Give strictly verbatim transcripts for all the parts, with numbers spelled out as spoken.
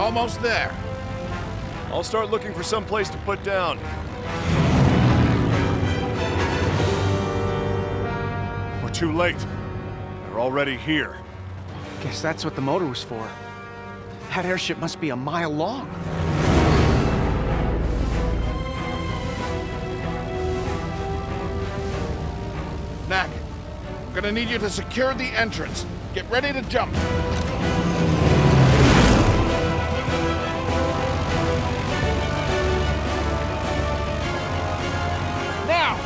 almost there. I'll start looking for some place to put down. We're too late. They're already here. Guess that's what the motor was for. That airship must be a mile long. Knack, I'm gonna need you to secure the entrance. Get ready to jump. Now!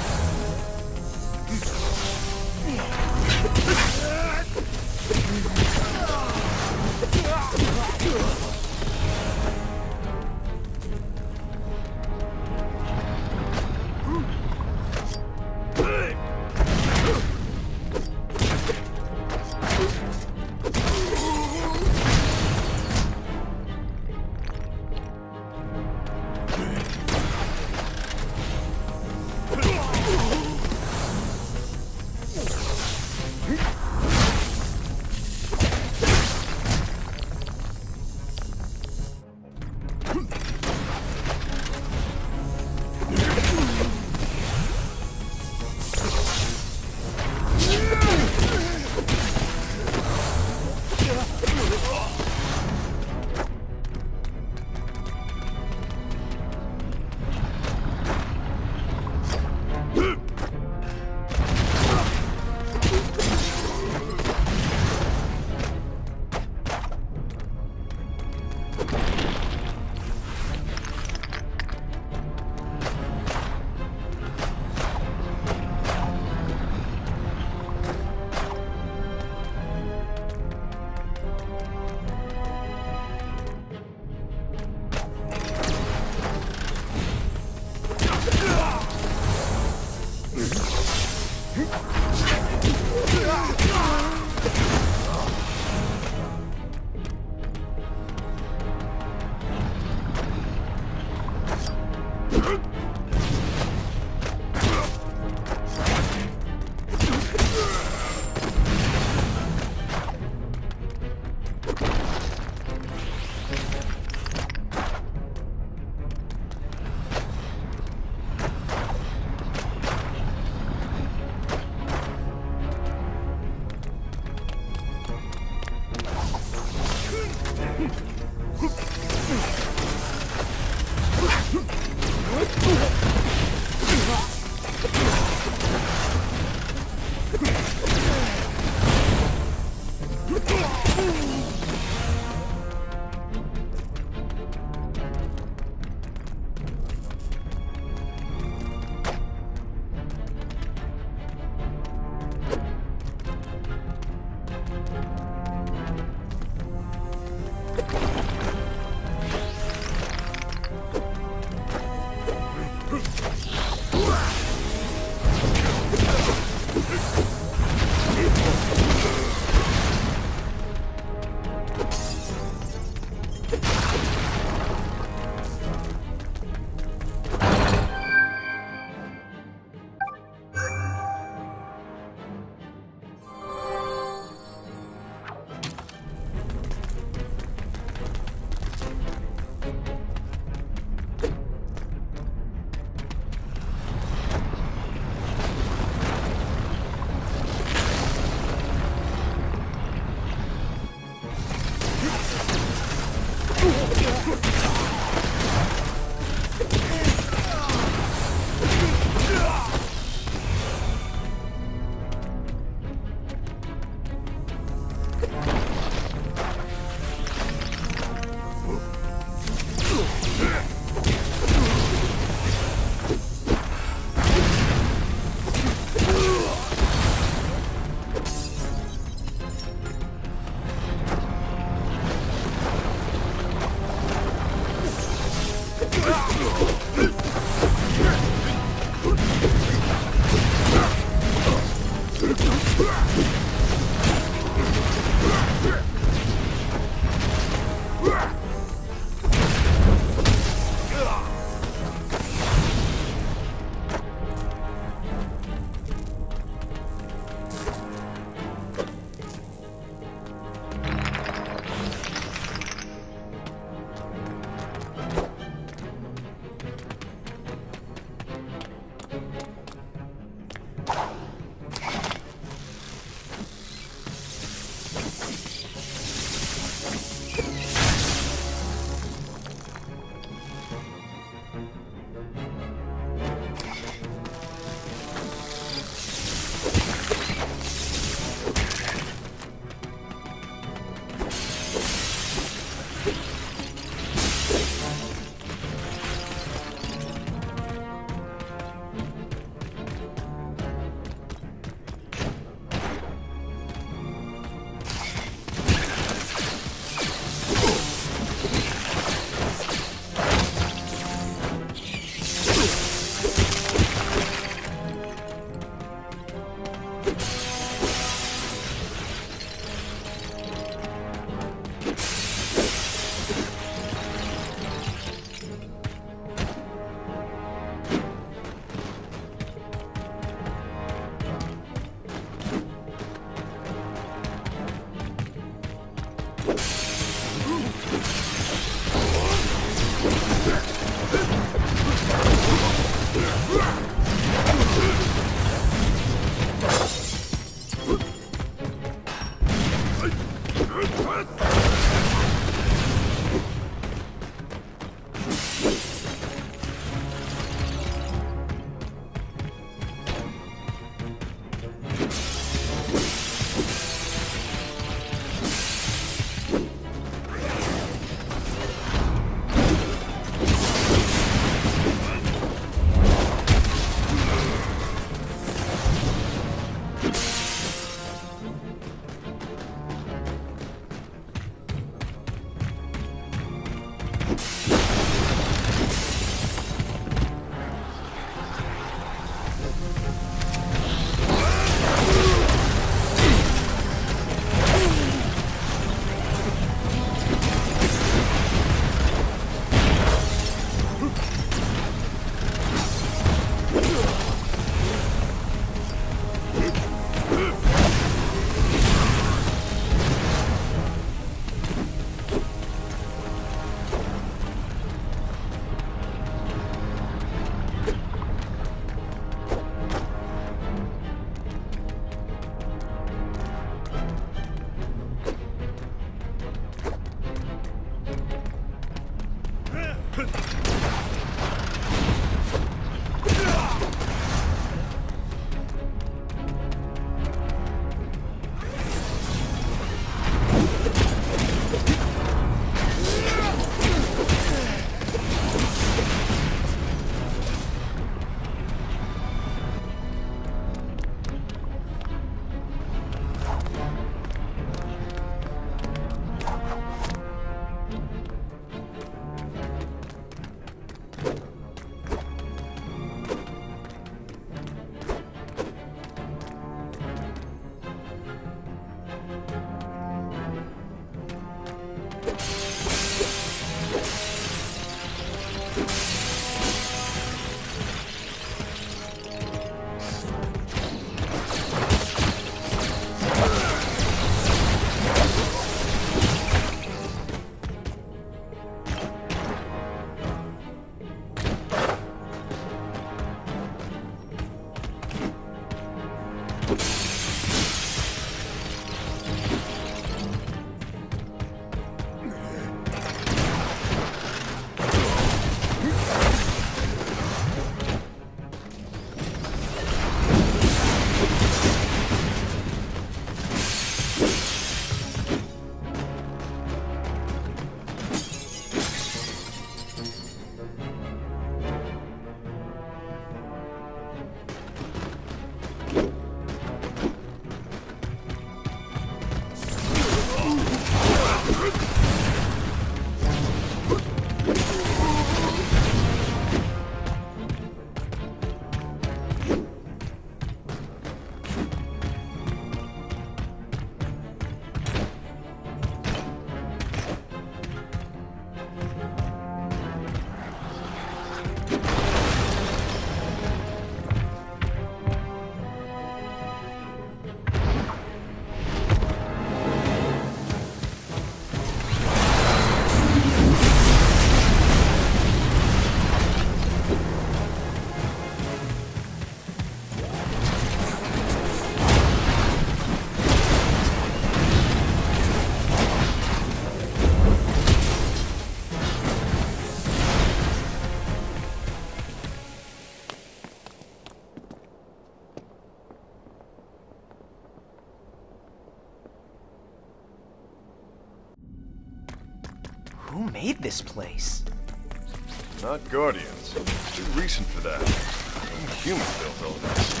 Who made this place? Not Guardians. Too recent for that. Only humans built all this.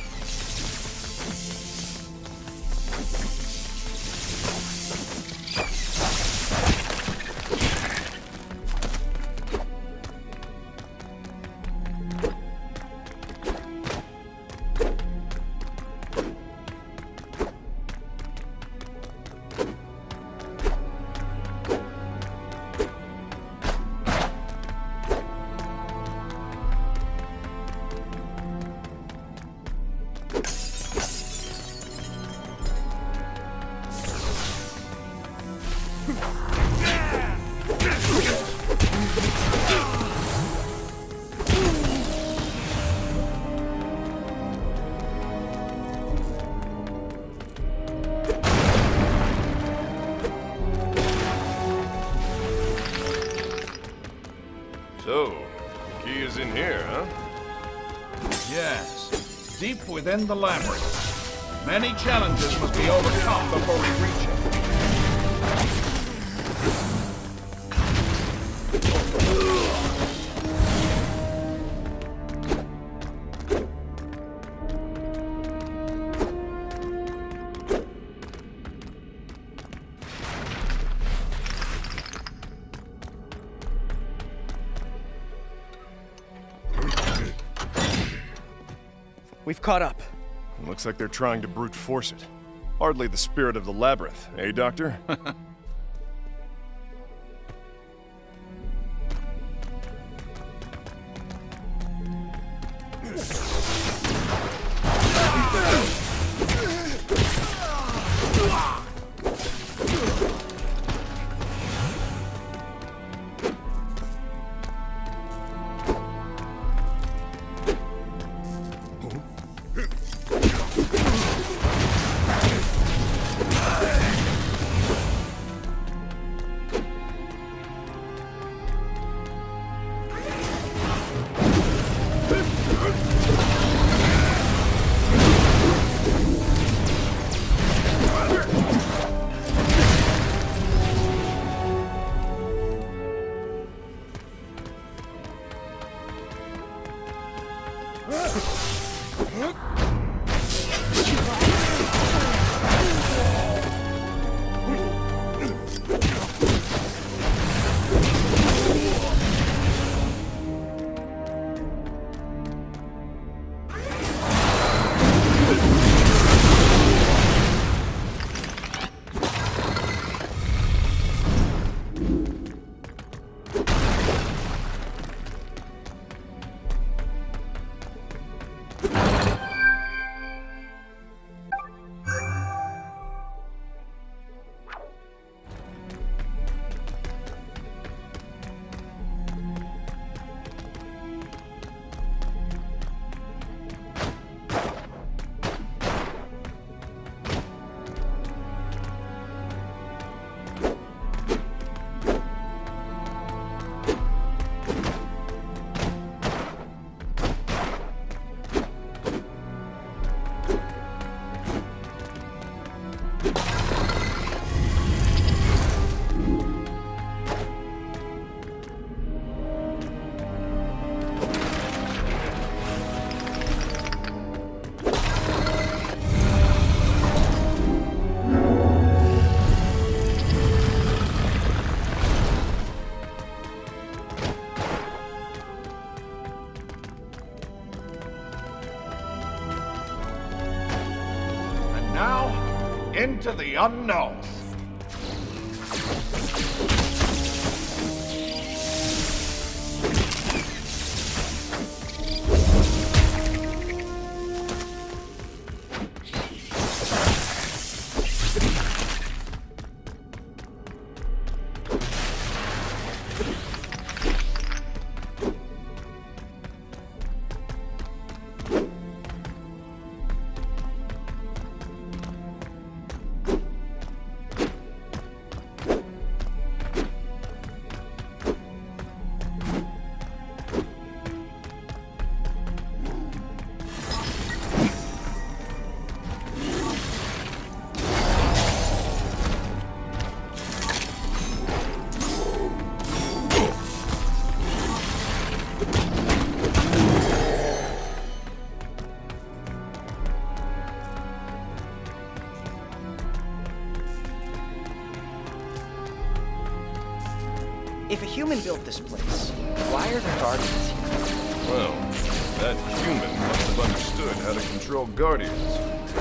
So, the key is in here, huh? Yes, deep within the labyrinth. Many challenges must be overcome before we reach it. We've caught up. Looks like they're trying to brute force it. Hardly the spirit of the labyrinth, eh, Doctor? into the unknown. If a human built this place, why are there guardians here? Well, that human must have understood how to control guardians.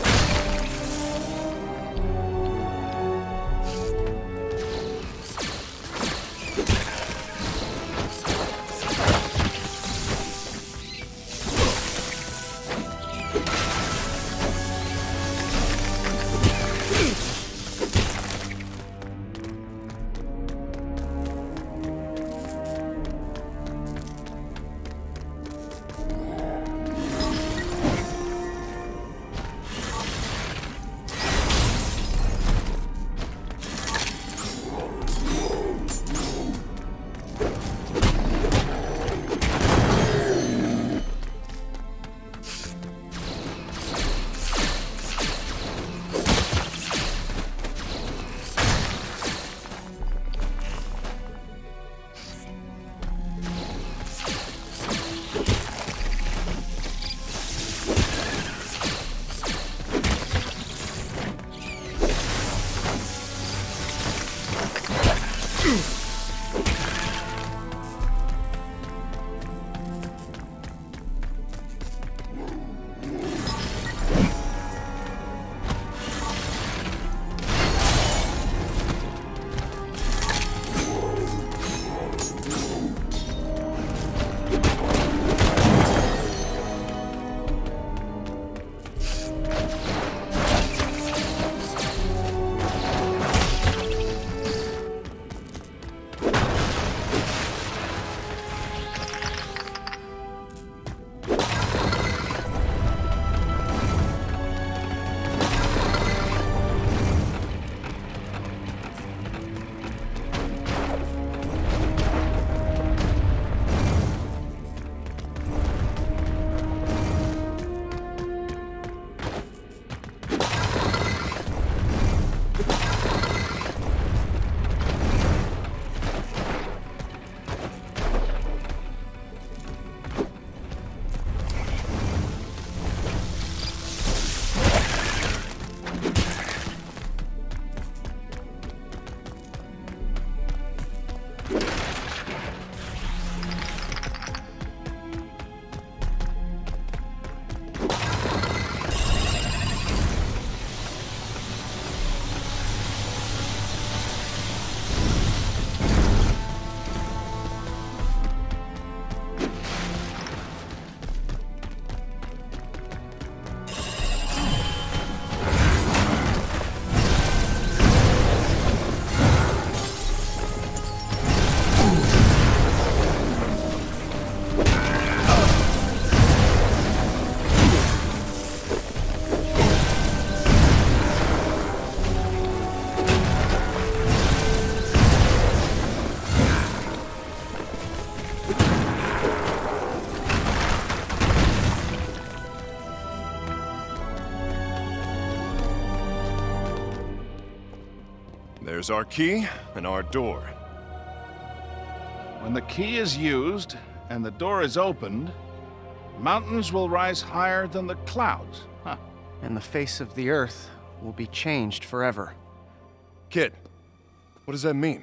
There's our key and our door. When the key is used and the door is opened, mountains will rise higher than the clouds. Huh. And the face of the earth will be changed forever. Kid, what does that mean?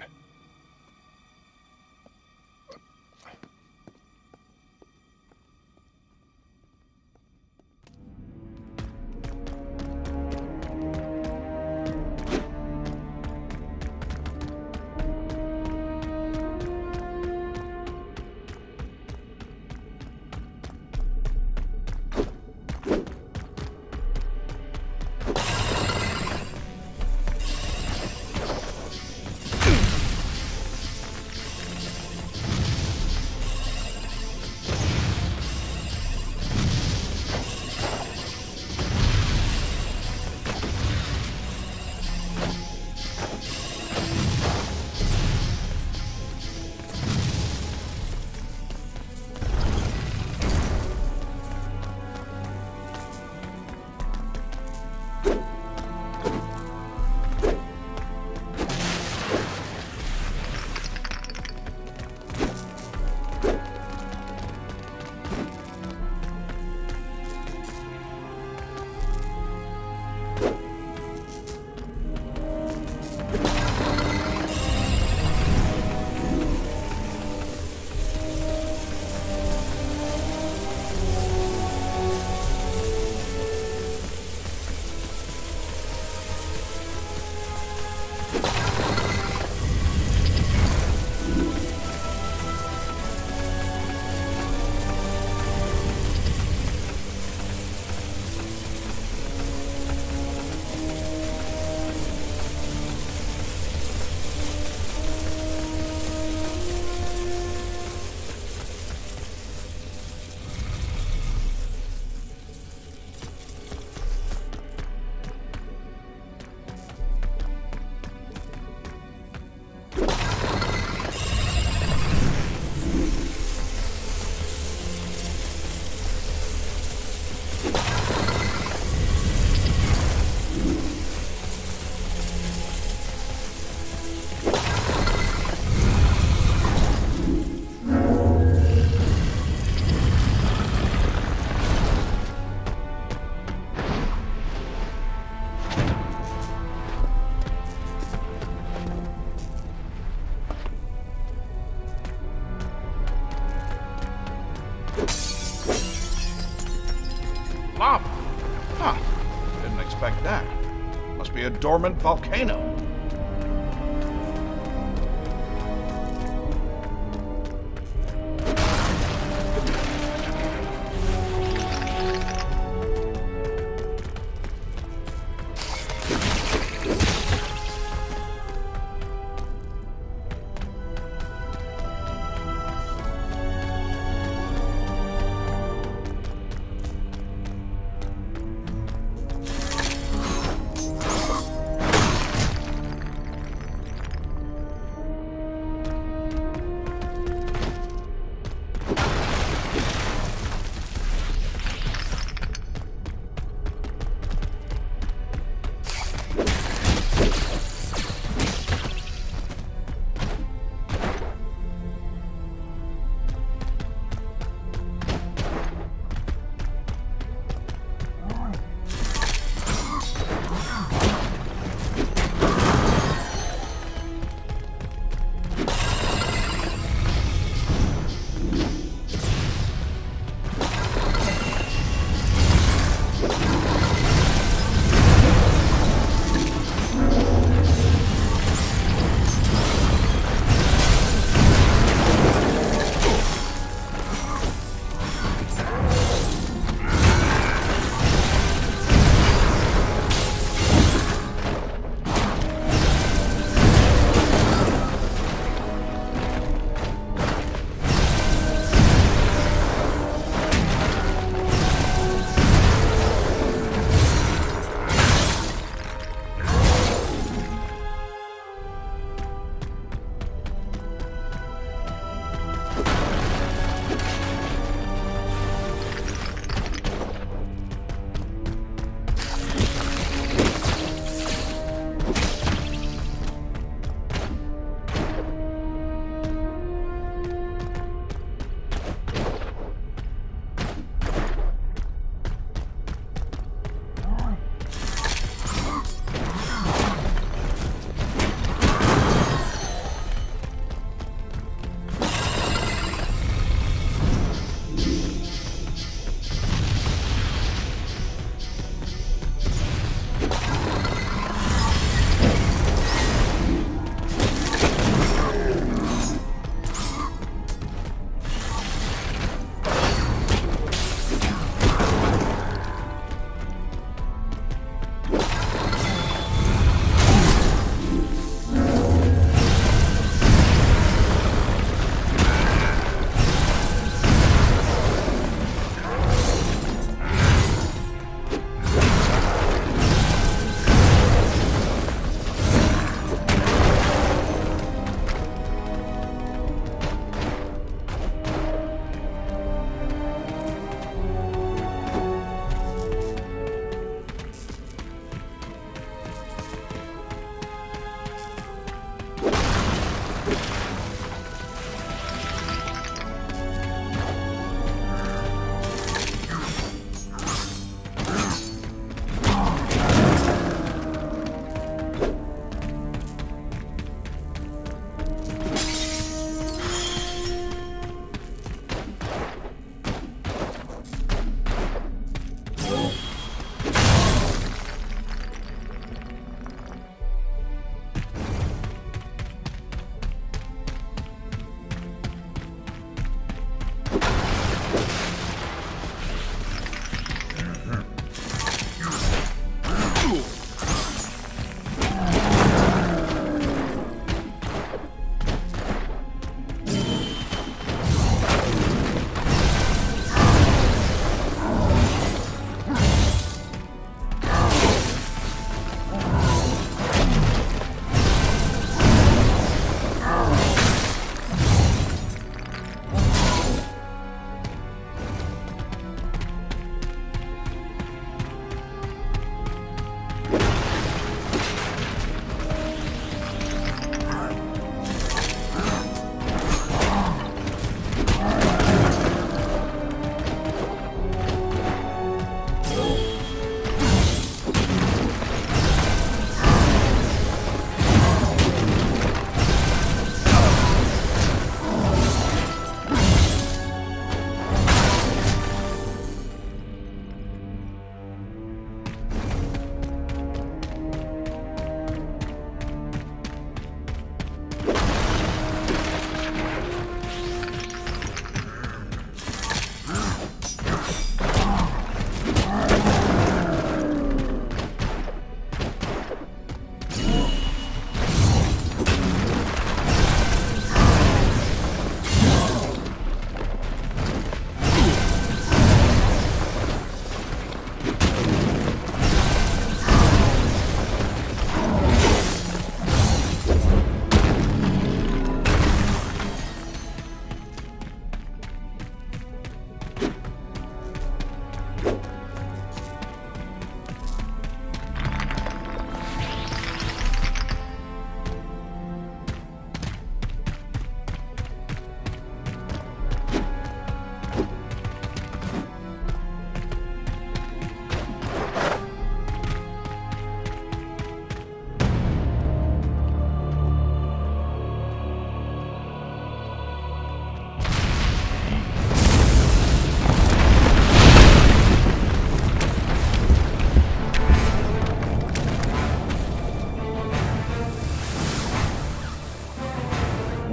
Lava? Huh. Didn't expect that. Must be a dormant volcano.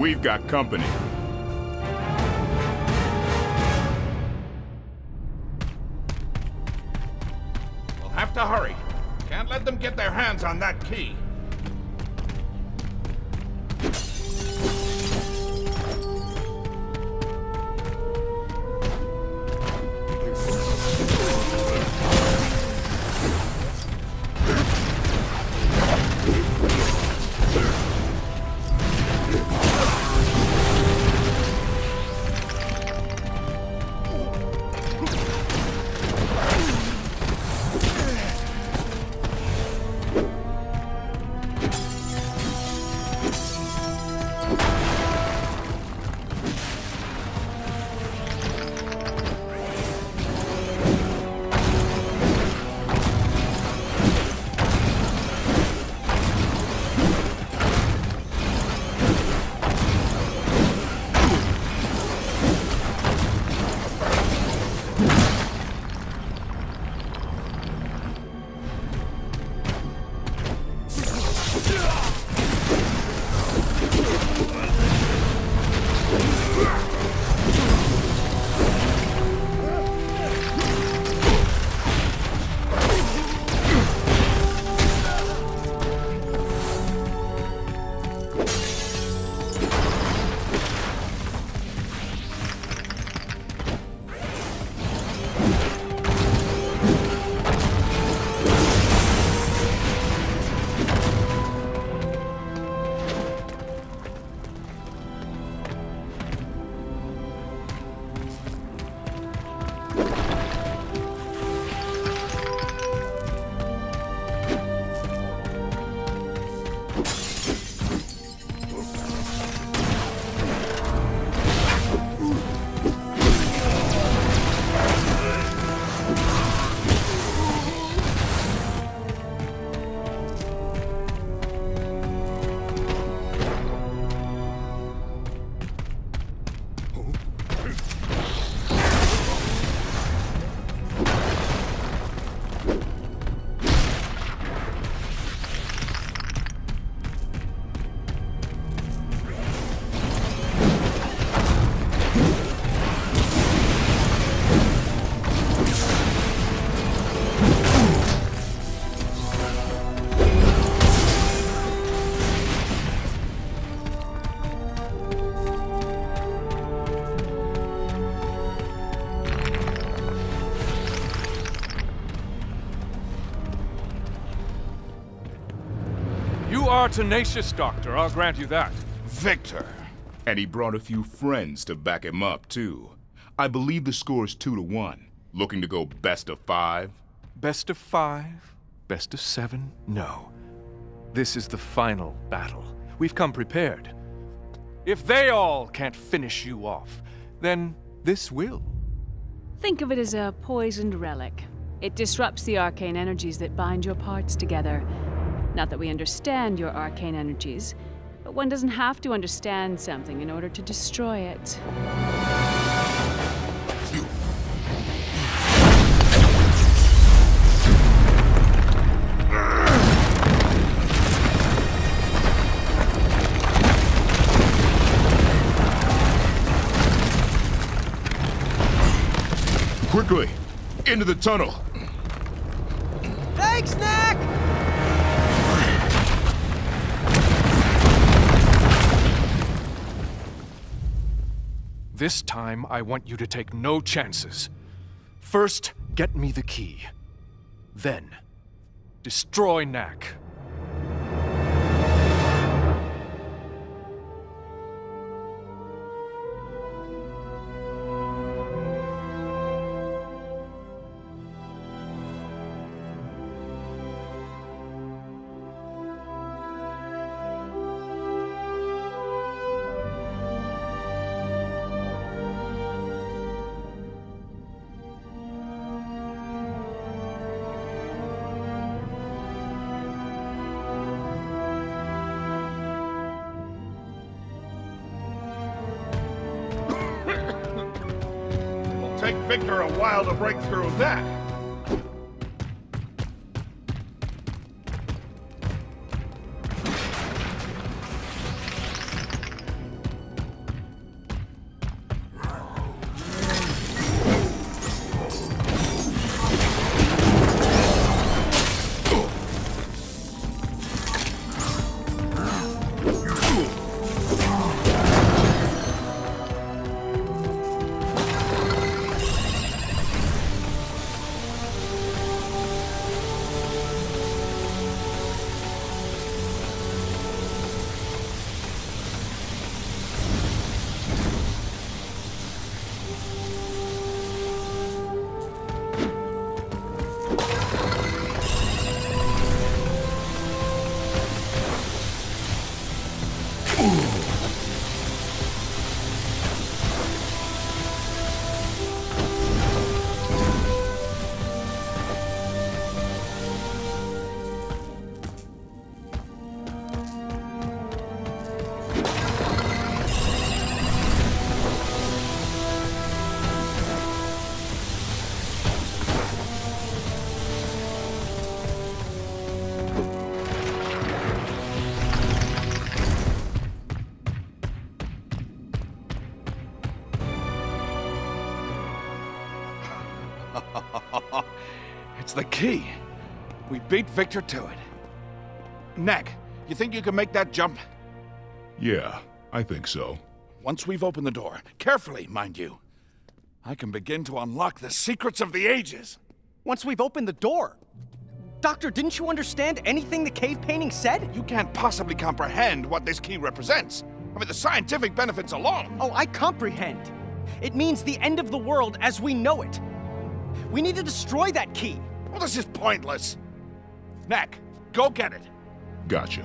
We've got company. We'll have to hurry. Can't let them get their hands on that key. You are tenacious, Doctor. I'll grant you that. Victor. And he brought a few friends to back him up, too. I believe the score's two to one. Looking to go best of five? Best of five? Best of seven? No. This is the final battle. We've come prepared. If they all can't finish you off, then this will. Think of it as a poisoned relic. It disrupts the arcane energies that bind your parts together. Not that we understand your arcane energies, but one doesn't have to understand something in order to destroy it. Quickly! Into the tunnel! Thanks, Knack! This time, I want you to take no chances. First, get me the key. Then, destroy Knack. Take Victor a while to break through that. It's the key. We beat Victor to it. Neck, you think you can make that jump? Yeah, I think so. Once we've opened the door, carefully, mind you, I can begin to unlock the secrets of the ages. Once we've opened the door? Doctor, didn't you understand anything the cave painting said? You can't possibly comprehend what this key represents. I mean, the scientific benefits alone. Oh, I comprehend. It means the end of the world as we know it. We need to destroy that key. Well, this is pointless. Neck, go get it. Gotcha.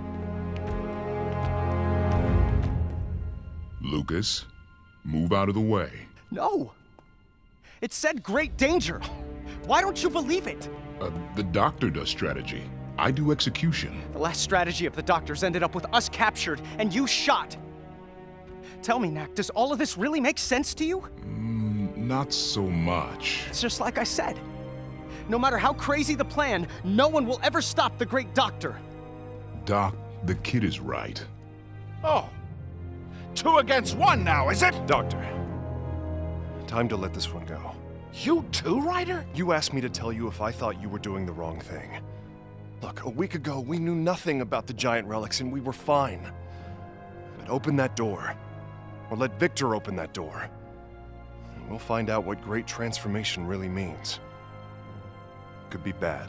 Lucas, move out of the way. No. It said great danger. Why don't you believe it? Uh, the doctor does strategy. I do execution. The last strategy of the doctors ended up with us captured and you shot. Tell me, Knack, does all of this really make sense to you? Mm, not so much. It's just like I said. No matter how crazy the plan, no one will ever stop the great doctor. Doc, the kid is right. Oh. Two against one now, is it? Doctor, time to let this one go. You too, Ryder? You asked me to tell you if I thought you were doing the wrong thing. Look, a week ago, we knew nothing about the giant relics and we were fine. But open that door. Or let Victor open that door. And we'll find out what great transformation really means. Could be bad.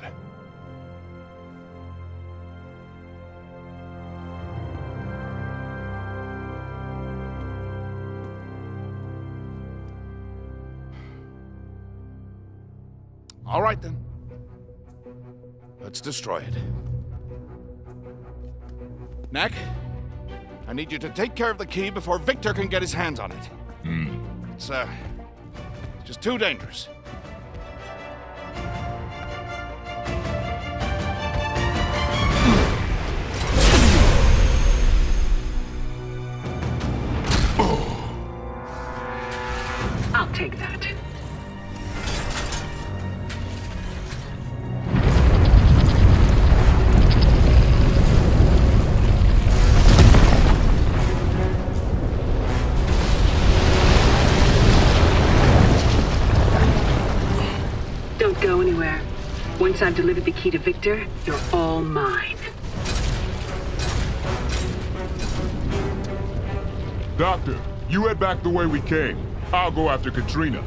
All right, then. Let's destroy it. Knack, I need you to take care of the key before Victor can get his hands on it. Hmm. It's, uh, just too dangerous. I'll take that. Don't go anywhere. Once I've delivered the key to Victor, you're all mine. Doctor, you head back the way we came. I'll go after Katrina.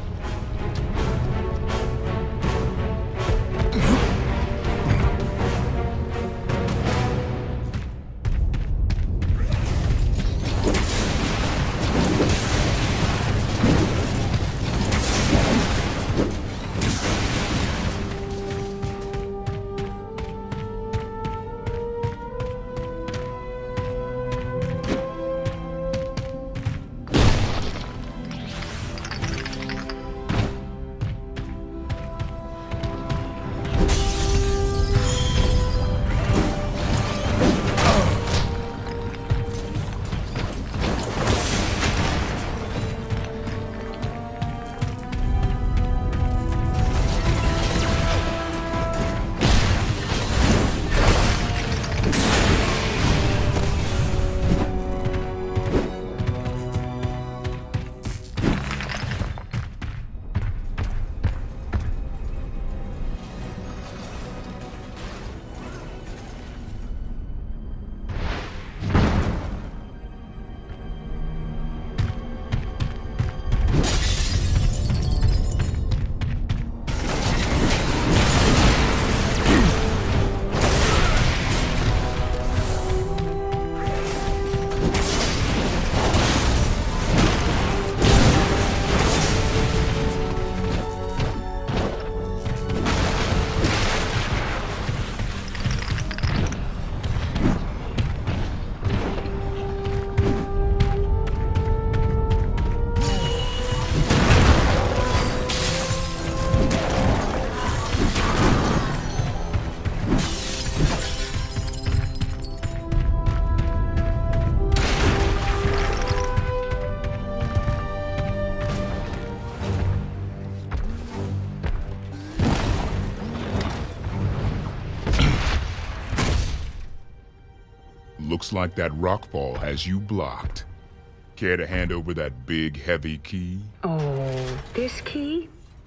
Looks like that rockfall has you blocked. Care to hand over that big, heavy key? Oh, this key?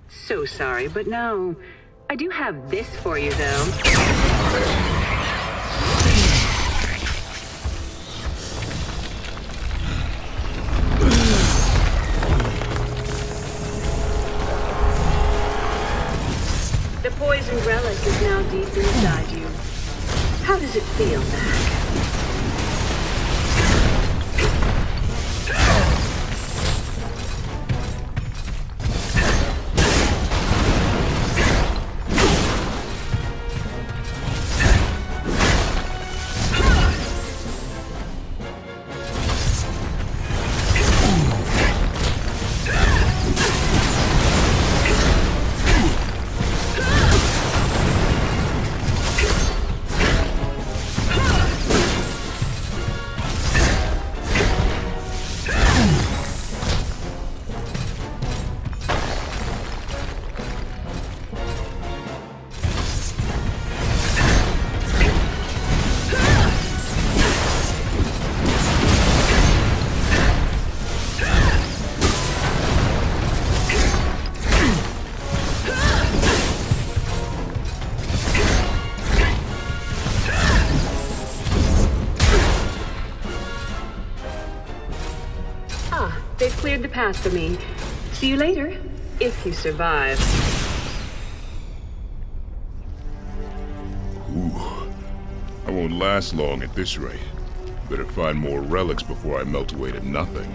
So sorry, but no. I do have this for you, though. The poison relic is now deep inside you. How does it feel, Mac? They've cleared the path for me. See you later, if you survive. Ooh. I won't last long at this rate. Better find more relics before I melt away to nothing.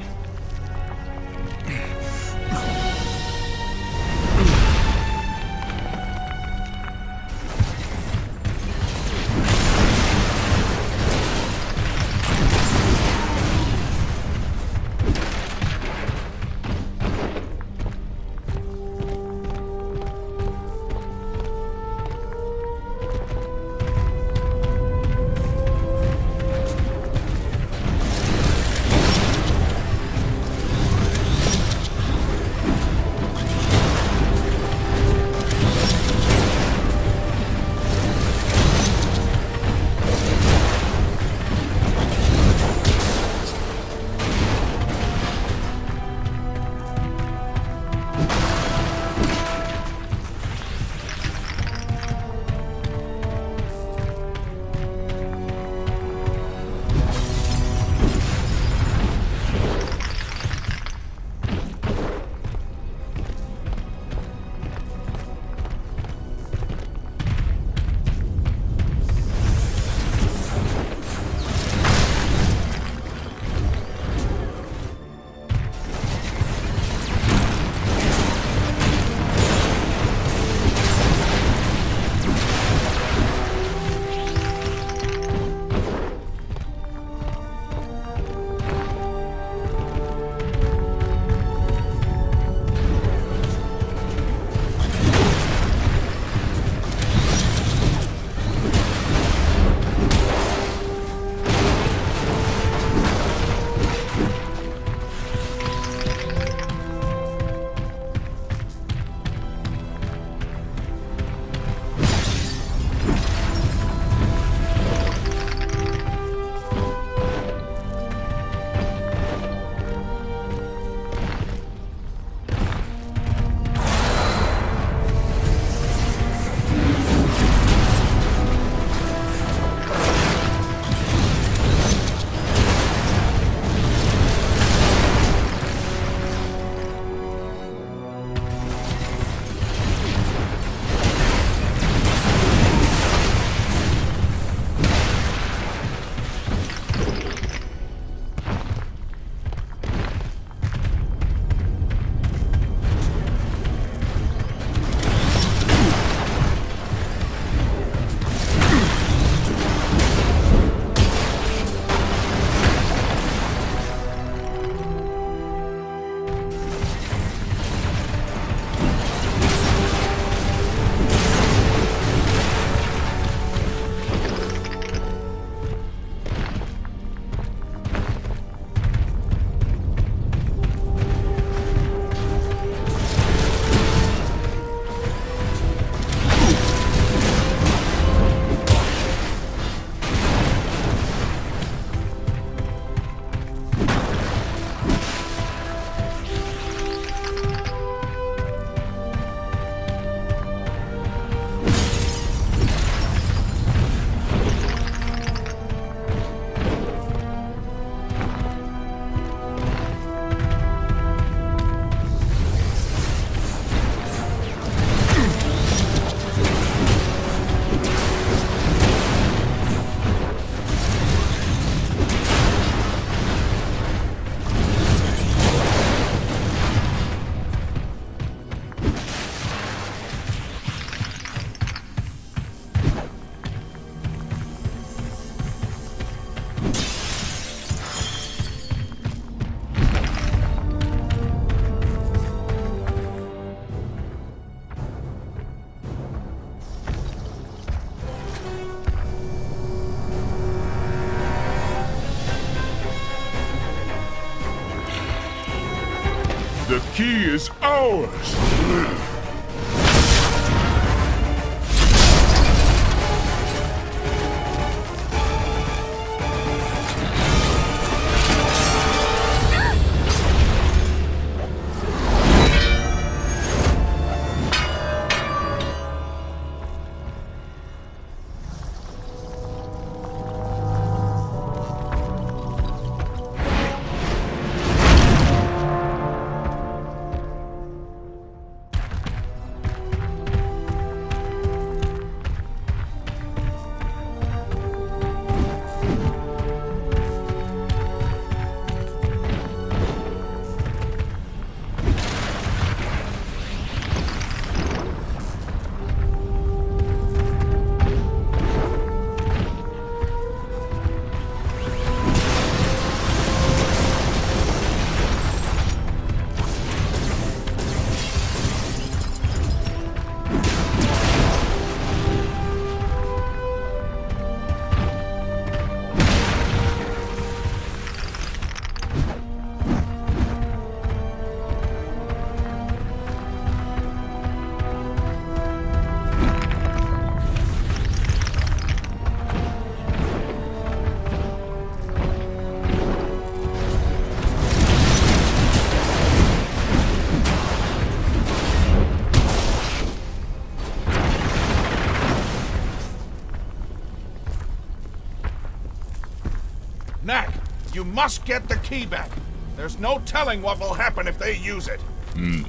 key is ours! Knack, you must get the key back. There's no telling what will happen if they use it. Hmm.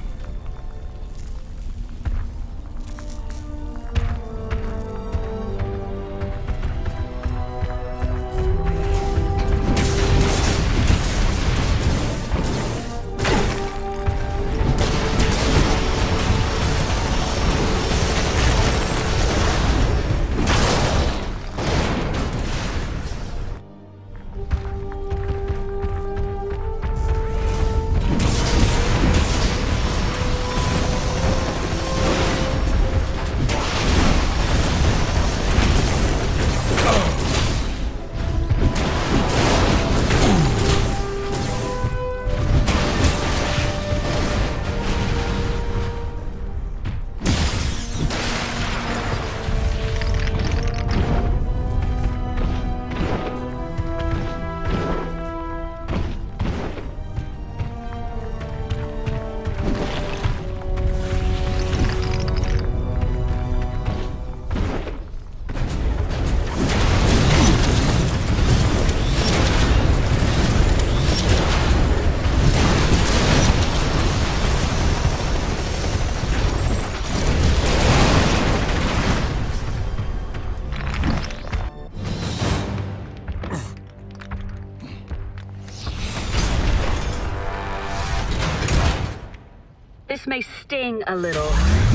This may sting a little.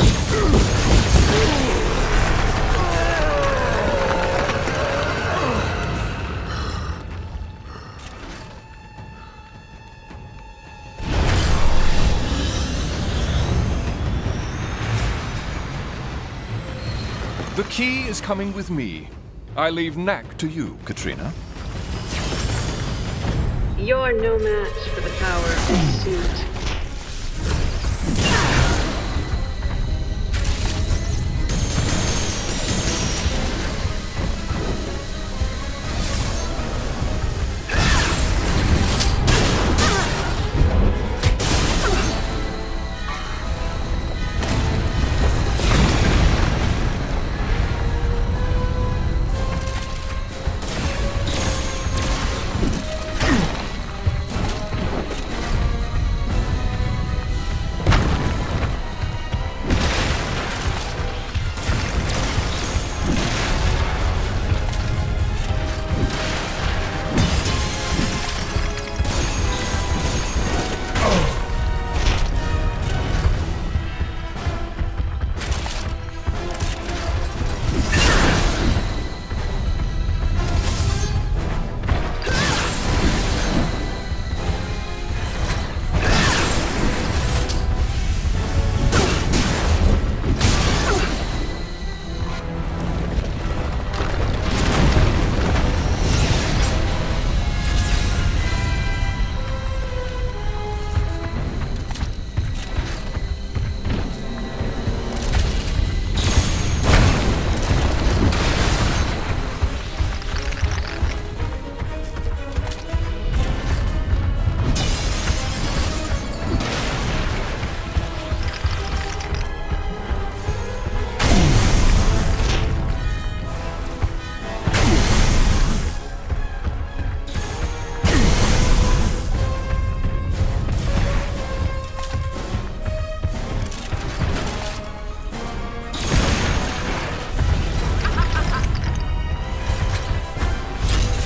The key is coming with me. I leave Knack to you, Katrina. You're no match for the power of this suit.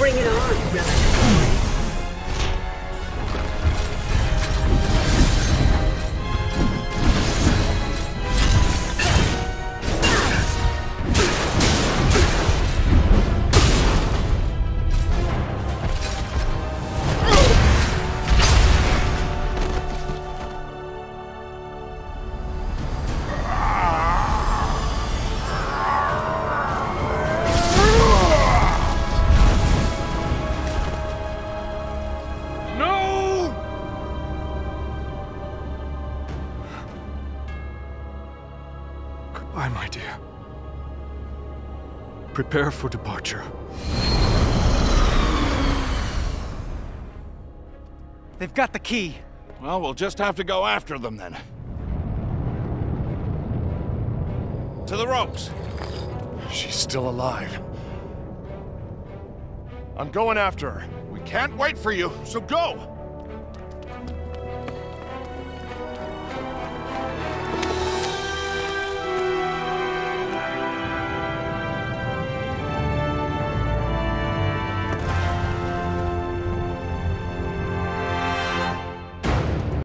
Bring it on, Relic. Goodbye, my dear. Prepare for departure. They've got the key. Well, we'll just have to go after them then. To the ropes. She's still alive. I'm going after her. We can't wait for you, so go!